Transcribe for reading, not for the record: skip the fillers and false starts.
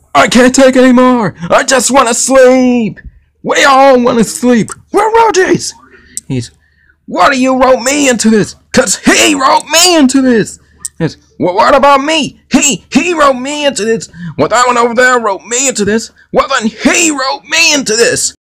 I can't take anymore. I just want to sleep. We all want to sleep. We're Rujis. He's, what do you wrote me into this? Cause he wrote me into this. Yes. Well, what about me? He wrote me into this. Well, that one over there wrote me into this. Well, then he wrote me into this.